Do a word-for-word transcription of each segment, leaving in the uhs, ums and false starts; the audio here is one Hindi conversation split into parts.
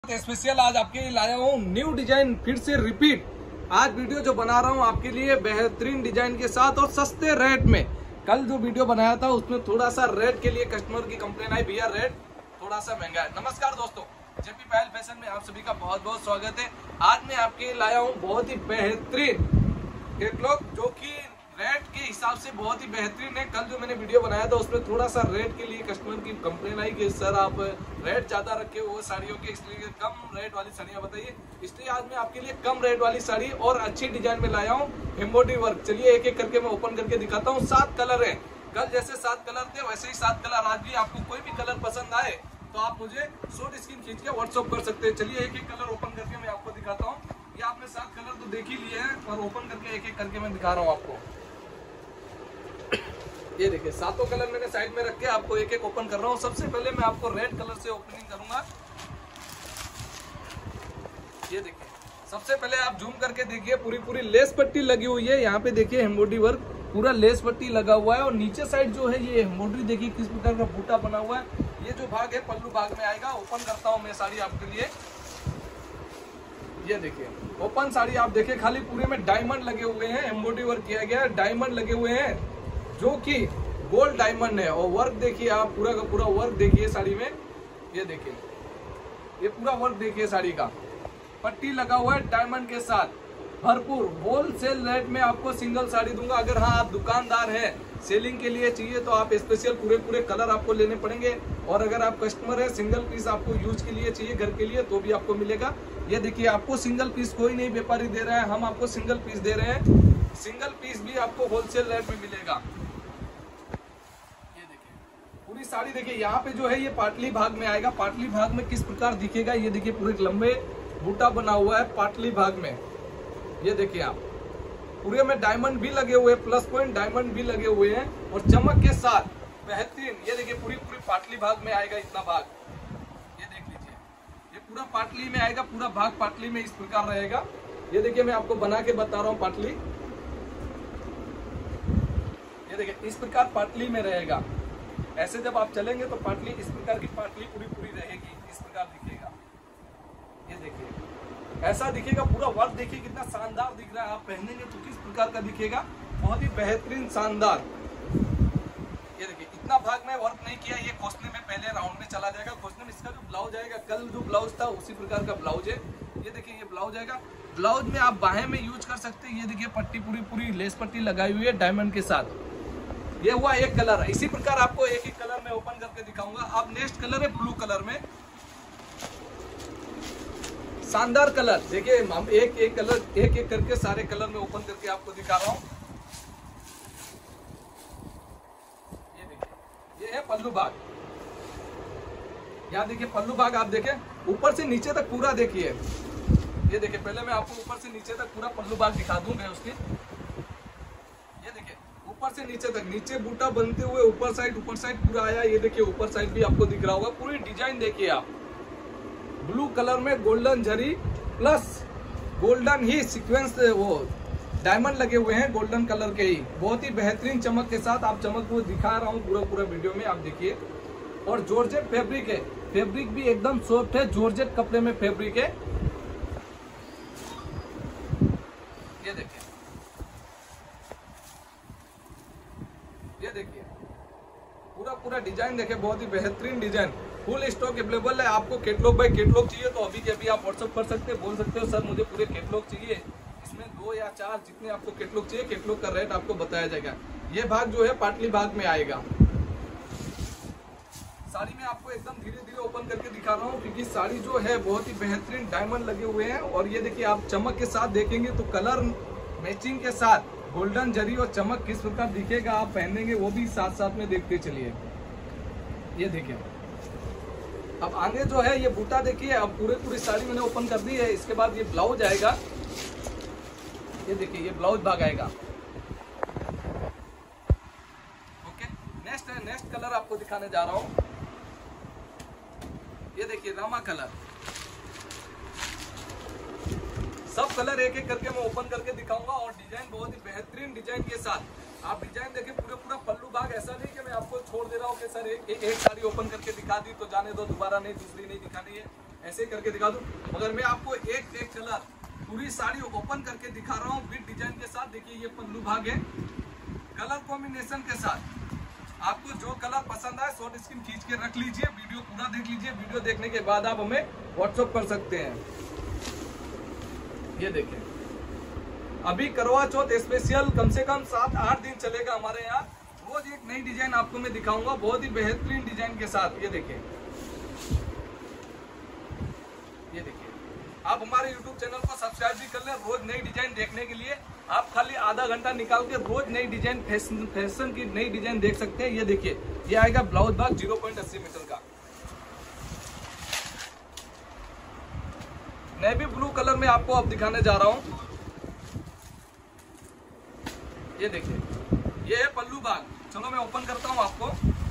स्पेशल आज आपके लिए लाया हूँ न्यू डिजाइन, फिर से रिपीट। आज वीडियो जो बना रहा हूँ आपके लिए बेहतरीन डिजाइन के साथ और सस्ते रेट में। कल जो वीडियो बनाया था उसमें थोड़ा सा रेट के लिए कस्टमर की कंप्लेन आई, भैया रेट थोड़ा सा महंगा है। नमस्कार दोस्तों, जेपी पायल फैशन में आप सभी का बहुत बहुत स्वागत है। आज मैं आपके लिए लाया हूँ बहुत ही बेहतरीन कैटलॉग जो कि रेट के हिसाब से बहुत ही बेहतरीन है। कल जो मैंने वीडियो बनाया था उसमें थोड़ा सा रेट के लिए कस्टमर की कंप्लेन आई कि सर आप रेट ज्यादा रखे हुए साड़ियों के, इसलिए कम रेट वाली साड़ियां बताइए। इसलिए आज मैं आपके लिए कम रेट वाली साड़ी और अच्छी डिजाइन में लाया हूँ, एम्ब्रॉयडरी वर्क। चलिए एक एक करके मैं ओपन करके दिखाता हूँ। सात कलर है, कल जैसे सात कलर थे वैसे ही सात कलर आज भी। आपको कोई भी कलर पसंद आए तो आप मुझे शॉर्ट स्क्रीन खींच के व्हाट्सअप कर सकते हैं। चलिए एक एक कलर ओपन करके मैं आपको दिखाता हूँ। ये आपने सात कलर तो देख ही लिए हैं, और ओपन करके एक एक करके मैं दिखा रहा हूँ आपको। ये देखिए सातों कलर मैंने साइड में रख के आपको एक एक ओपन कर रहा हूँ। सबसे पहले मैं आपको रेड कलर से ओपनिंग करूंगा। ये देखिए सबसे पहले आप जूम करके देखिए, पूरी पूरी लेस पट्टी लगी हुई है। यहाँ पे देखिए एम्ब्रॉयडरी वर्क, पूरा लेस पट्टी लगा हुआ है। और नीचे साइड जो है ये एम्ब्रॉयडरी देखिए किस प्रकार का बूटा बना हुआ है। ये जो भाग है पल्लू भाग में आएगा। ओपन करता हूँ मैं साड़ी आपके लिए। ये देखिए ओपन साड़ी आप देखिए, खाली पूरे में डायमंड लगे हुए हैं, एम्ब्रॉयडरी वर्क किया गया है, डायमंड लगे हुए हैं जो कि गोल्ड डायमंड है। और वर्क देखिए आप, पूरा का पूरा वर्क देखिए साड़ी में। ये देखिए ये पूरा वर्क देखिए साड़ी का, पट्टी लगा हुआ है डायमंड के साथ। भरपूर होलसेल रेट में आपको सिंगल साड़ी दूंगा। अगर हाँ आप दुकानदार हैं, सेलिंग के लिए चाहिए तो आप स्पेशल पूरे पूरे कलर आपको लेने पड़ेंगे। और अगर आप कस्टमर है, सिंगल पीस आपको यूज के लिए चाहिए घर के लिए तो भी आपको मिलेगा। ये देखिए आपको सिंगल पीस कोई नहीं व्यापारी दे रहा है, हम आपको सिंगल पीस दे रहे हैं। सिंगल पीस भी आपको होलसेल रेट में मिलेगा। पूरी साड़ी देखिए, यहाँ पे जो है ये पाटली भाग में आएगा। पाटली भाग में किस प्रकार दिखेगा ये देखिए, पूरे लंबे बूटा बना हुआ है पाटली भाग में। ये देखिए आप, पूरे में डायमंड भी लगे हुए हैं, प्लस पॉइंट डायमंड भी लगे हुए हैं और चमक के साथ बेहतरीन। ये देखिए पूरी पूरी पाटली भाग में आएगा इतना भाग। ये देख लीजिए ये पूरा पाटली में आएगा, पूरा भाग पाटली में इस प्रकार रहेगा। ये देखिए मैं आपको बना के बता रहा हूँ पाटली। ये देखिए इस प्रकार पाटली में रहेगा। ऐसे जब आप चलेंगे तो पाटली इस प्रकार की पाटली पूरी पूरी रहेगी, इस प्रकार दिखेगा। ये देखिए ऐसा दिखेगा, पूरा वर्क देखिए कितना शानदार दिख रहा है। आप पहनेंगे तो किस प्रकार का दिखेगा, बहुत ही बेहतरीन शानदार। ये देखिए इतना भाग में वर्क नहीं किया, ये खोसने में पहले राउंड में चला जाएगा। खोसने में इसका जो ब्लाउज आएगा, कल जो ब्लाउज था उसी प्रकार का ब्लाउज है। ये देखिए ये ब्लाउज आएगा। ब्लाउज में आप बाहें में यूज कर सकते हैं। ये देखिए पट्टी पूरी पूरी लेस पट्टी लगाई हुई है डायमंड के साथ। ये हुआ एक कलर। इसी प्रकार आपको एक एक कलर में ओपन करके दिखाऊंगा। अब नेक्स्ट कलर है ब्लू कलर में, शानदार कलर। देखिए हम एक एक कलर एक एक करके सारे कलर में ओपन करके आपको दिखा रहा हूं। ये देखिए ये है पल्लू भाग। यहाँ देखिए पल्लू भाग आप देखें ऊपर से नीचे तक पूरा देखिए। ये देखिए पहले मैं आपको ऊपर से नीचे तक पूरा पल्लू भाग दिखा दूंगा उसकी। ये देखिए ऊपर से नीचे तक, नीचे बूटा बनते हुए ऊपर साइड ऊपर साइड पूरा आया। ये देखिए ऊपर साइड भी आपको दिख रहा होगा। पूरी डिजाइन देखिए आप, ब्लू कलर में गोल्डन जरी प्लस गोल्डन ही सीक्वेंस, वो डायमंड लगे हुए हैं गोल्डन कलर के ही। बहुत ही बेहतरीन चमक के साथ आप चमक को दिखा रहा हूँ पूरा पूरा वीडियो में, आप देखिए। और जॉर्जेट फैब्रिक है, फैब्रिक भी एकदम सॉफ्ट है, जॉर्जेट कपड़े में फैब्रिक है। ये देखिए ये देखिए पूरा पूरा डिजाइन देखिए, बहुत ही बेहतरीन डिजाइन। फुल स्टॉक अवेलेबल है। आपको कैटलॉग बाय कैटलॉग चाहिए तो अभी के अभी आप व्हाट्सअप कर सकते हैं, बोल सकते हो सर मुझे पूरे कैटलॉग चाहिए। इसमें दो या चार जितने आपको कैटलॉग चाहिए, कैटलॉग का रेट आपको बताया जाएगा। ये भाग जो है पाटली भाग में आएगा। साड़ी में आपको एकदम धीरे धीरे ओपन करके दिखा रहा हूँ क्योंकि साड़ी जो है बहुत ही बेहतरीन डायमंड लगे हुए हैं। और ये देखिए आप चमक के साथ देखेंगे तो कलर मैचिंग के साथ गोल्डन जरी और चमक किस प्रकार दिखेगा, आप पहनेंगे वो भी साथ साथ में देखते चलिए। ये देखिए अब आगे जो है ये बूटा देखिए। अब पूरे पूरी साड़ी मैंने ओपन कर दी है। इसके बाद ये ब्लाउज आएगा। ये देखिए ये ब्लाउज भाग आएगा। ओके नेक्स्ट है, नेक्स्ट कलर आपको दिखाने जा रहा हूं। ये देखिए रामा कलर। सब कलर एक एक करके मैं ओपन करके दिखाऊंगा और डिजाइन बहुत ही बेहतरीन डिजाइन के साथ। आप डिजाइन देखें पूरे पूरा पल्लू भाग। ऐसा नहीं कि मैं आपको छोड़ दे रहा हूँ कि सर एक, एक, एक साड़ी ओपन करके दिखा दी तो जाने दो, दोबारा नहीं, दूसरी नहीं दिखानी है। ऐसे करके दिखा दूं, मगर मैं आपको एक एक कलर पूरी साड़ी ओपन करके दिखा रहा हूँ विद डिजाइन के साथ। देखिए ये पल्लू भाग है कलर कॉम्बिनेशन के साथ। आपको जो कलर पसंद आए शॉर्ट स्क्रीन खींच के रख लीजिए, वीडियो पूरा देख लीजिए। वीडियो देखने के बाद आप हमें व्हाट्सएप कर सकते हैं। ये देखिए अभी करवा चौथ स्पेशल कम से कम सात आठ दिन चलेगा हमारे यहाँ। रोज एक नई डिजाइन आपको मैं दिखाऊंगा बहुत ही बेहतरीन डिजाइन के साथ। ये देखिए ये देखिए आप हमारे यूट्यूब चैनल को सब्सक्राइब भी कर लें रोज नई डिजाइन देखने के लिए। आप खाली आधा घंटा निकाल के रोज नई डिजाइन फैशन फैशन की नई डिजाइन देख सकते हैं। ये देखिए ये आएगा ब्लाउज भाग जीरो पॉइंट अस्सी मीटर का नेवी ब्लू कलर में आपको अब दिखाने जा रहा हूं। ये देखिए ये है पल्लू भाग। चलो मैं ओपन करता हूं आपको।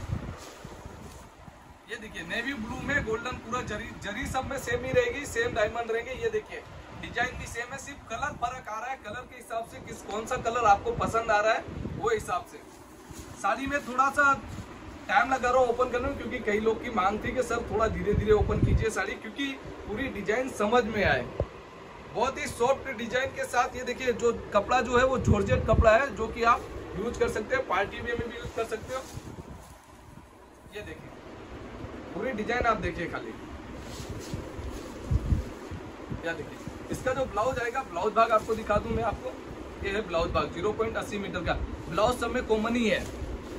ये देखिए नेवी ब्लू में गोल्डन पूरा जरी जरी सब में सेम ही रहेगी, सेम डायमंड रहेंगे। ये देखिए डिजाइन भी सेम है, सिर्फ कलर फर्क आ रहा है। कलर के हिसाब से किस कौन सा कलर आपको पसंद आ रहा है वो हिसाब से। साड़ी में थोड़ा सा टाइम लगा रहा हूँ ओपन करने में, क्योंकि कई लोग की मांग थी कि सर थोड़ा धीरे धीरे ओपन कीजिए साड़ी, क्योंकि पूरी डिजाइन समझ में आए। बहुत ही सॉफ्ट डिजाइन के साथ। ये देखिए जो कपड़ा जो है वो जॉर्जेट कपड़ा है, जो कि आप यूज कर सकते हैं, पार्टी वेयर में भी यूज कर सकते हो। ये देखिए पूरी डिजाइन आप देखिए खाली। क्या देखिए इसका जो ब्लाउज आएगा, ब्लाउज भाग आपको दिखा दूं मैं आपको। ये है ब्लाउज भाग जीरो पॉइंट अस्सी मीटर का। ब्लाउज सब में कॉमन ही है।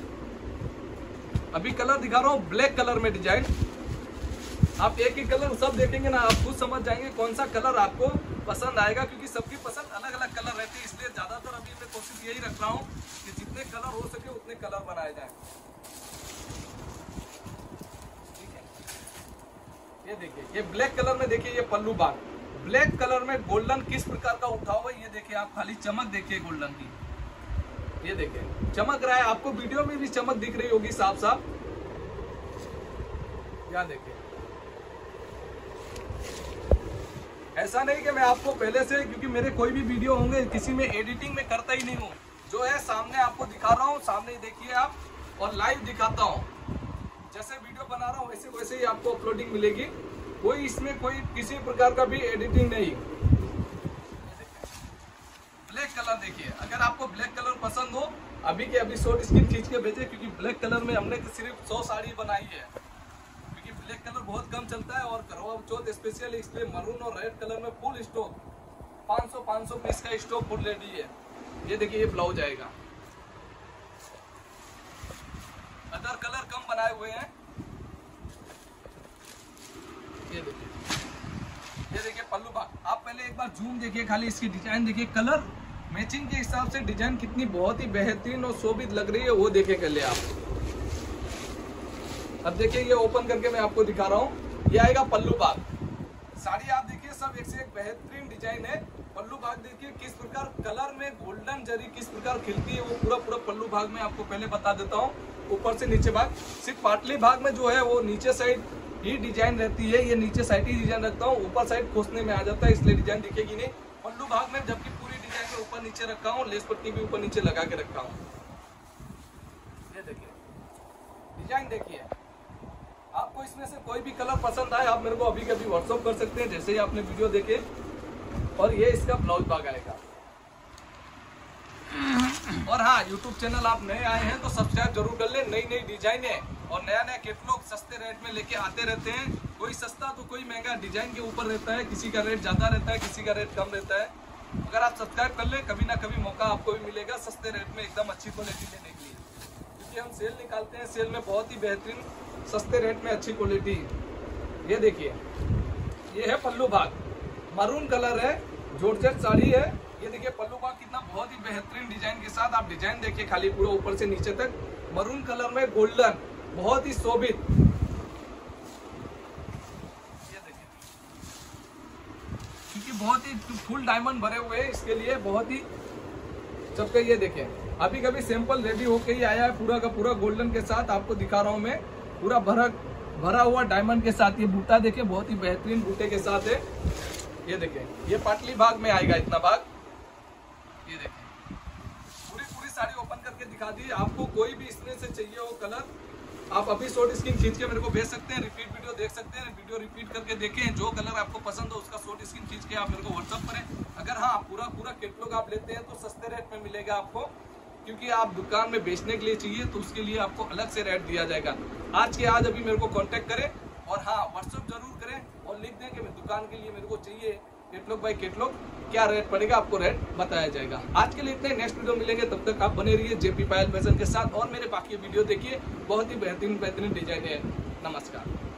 अभी कलर दिखा रहा हूँ ब्लैक कलर में डिजाइन। आप एक ही कलर सब देखेंगे ना, आप खुद समझ जाएंगे कौन सा कलर आपको पसंद आएगा, क्योंकि सबकी पसंद अलग अलग कलर रहती है। इसलिए ज्यादातर अभी मैं कोशिश यही रख रहा हूँ कि जितने कलर हो सके उतने कलर बनाए जाए। ठीक है ये देखिए ये ब्लैक कलर में देखिए ये पल्लू भाग ब्लैक कलर में गोल्डन किस प्रकार का उठा हुआ है। ये देखिए आप खाली चमक देखिए गोल्डन की। ये देखिए चमक रहा है, आपको वीडियो में भी चमक दिख रही होगी साफ साफ। क्या देखिए ऐसा नहीं कि मैं आपको पहले से, क्योंकि मेरे कोई भी वीडियो होंगे किसी में एडिटिंग में करता ही नहीं हूँ। जो है सामने आपको दिखा रहा हूँ, सामने देखिए आप, और लाइव दिखाता हूँ। जैसे वीडियो बना रहा हूँ वैसे वैसे ही आपको अपलोडिंग मिलेगी। कोई इसमें कोई किसी प्रकार का भी एडिटिंग नहीं। ब्लैक कलर देखिए, अगर आपको ब्लैक कलर पसंद हो अभी के अभी शॉर्ट स्क्रीन खींच के भेजे, क्योंकि ब्लैक कलर में हमने सिर्फ सौ साड़ी बनाई है, क्योंकि ब्लैक कलर बहुत कम चलता है। और करवा चौथ स्पेशल इसलिए मरून और रेड कलर में फुल स्टॉक पाँच सौ पाँच सौ पीस का स्टॉक फुल रेडी है। ये देखिए ये ब्लाउज आएगा। अदर कलर कम बनाए हुए हैं। ये देखिए ये देखिए पल्लू भाग। आप पहले एक बार जूम देखिए, खाली इसकी डिजाइन देखिए, कलर मैचिंग के हिसाब से डिजाइन कितनी बहुत ही बेहतरीन और शोभित लग रही है, वो देखे कर ले आप। अब देखिए ये ओपन करके मैं आपको दिखा रहा हूँ। ये आएगा पल्लू भाग। साड़ी आप देखिए सब एक से एक बेहतरीन डिजाइन है। पल्लू भाग देखिए किस प्रकार कलर में गोल्डन जरी किस प्रकार खिलती है, वो पूरा पूरा पल्लू भाग में आपको पहले बता देता हूँ। ऊपर से नीचे भाग, सिर्फ पाटली भाग में जो है वो नीचे साइड ही डिजाइन रहती है। ये नीचे साइड ही डिजाइन रखता हूँ, ऊपर साइड खोसने में आ जाता है, इसलिए डिजाइन दिखेगी नहीं पल्लू भाग में। जबकि पूरी डिजाइन में ऊपर नीचे रखा हूँ, लेस पट्टी भी ऊपर नीचे लगा के रखा हूँ। ये देखिए डिजाइन देखिए। आपको इसमें से कोई भी कलर पसंद आए आप मेरे को अभी कभी व्हाट्सअप कर सकते हैं, जैसे ही आपने वीडियो देखे। और ये इसका ब्लाउज भाग आएगा। और हाँ, यूट्यूब चैनल आप नए आए हैं तो सब्सक्राइब जरूर कर ले। नई नई डिजाइन है और नया नया कैटलॉग सस्ते रेट में लेके आते रहते हैं। कोई सस्ता तो कोई महंगा, डिजाइन के ऊपर रहता है। किसी का रेट ज्यादा रहता है, किसी का रेट कम रहता है। अगर आप सब्सक्राइब कर ले, कभी ना कभी मौका आपको भी मिलेगा सस्ते रेट में एकदम अच्छी क्वालिटी लेने के लिए, क्योंकि हम सेल निकालते हैं। सेल में बहुत ही बेहतरीन सस्ते रेट में अच्छी क्वालिटी। ये देखिए ये है पल्लू भाग, मरून कलर है, जॉर्जेट साड़ी है। ये देखिए पल्लू भाग कितना बहुत ही बेहतरीन डिजाइन के साथ। आप डिजाइन देखिए खाली पूरा ऊपर से नीचे तक मरून कलर में गोल्डन, बहुत ही शोभित। ये देखिए क्योंकि बहुत ही फुल डायमंड भरे हुए हैं, इसके लिए बहुत ही सबका। ये देखिए अभी कभी सैंपल रेडी होके ही आया है पूरा का पूरा गोल्डन के साथ। आपको दिखा रहा हूं मैं, पूरा भरा भरा हुआ डायमंड के साथ। ये बूटा देखिए बहुत ही बेहतरीन बूटे के साथ है। ये देखिए ये पाटली भाग में आएगा इतना भाग। ये देखिए पूरी पूरी साड़ी ओपन करके दिखा दी। आपको कोई भी इसमें से चाहिए हो कलर आप अभी शॉर्ट स्क्रीन खींच के मेरे को भेज सकते हैं, रिपीट वीडियो देख सकते हैं, वीडियो रिपीट करके देखें, जो कलर आपको पसंद हो उसका शॉर्ट स्क्रीन खींच के आप मेरे को व्हाट्सअप करें। अगर हाँ पूरा पूरा कैटलॉग आप लेते हैं तो सस्ते रेट में मिलेगा आपको, क्योंकि आप दुकान में बेचने के लिए चाहिए तो उसके लिए आपको अलग से रेट दिया जाएगा। आज के आज अभी मेरे को कांटेक्ट करें और हाँ व्हाट्सअप जरूर करें और लिख दें कि मैं दुकान के लिए मेरे को चाहिए कैटलॉग बाय कैटलॉग, क्या रेट पड़ेगा आपको रेट बताया जाएगा। आज के लिए इतने, नेक्स्ट वीडियो मिलेंगे, तब तक आप बने रहिए जेपी पायल फैशन के साथ और मेरे बाकी वीडियो देखिए, बहुत ही बेहतरीन बेहतरीन डिजाइन है। नमस्कार।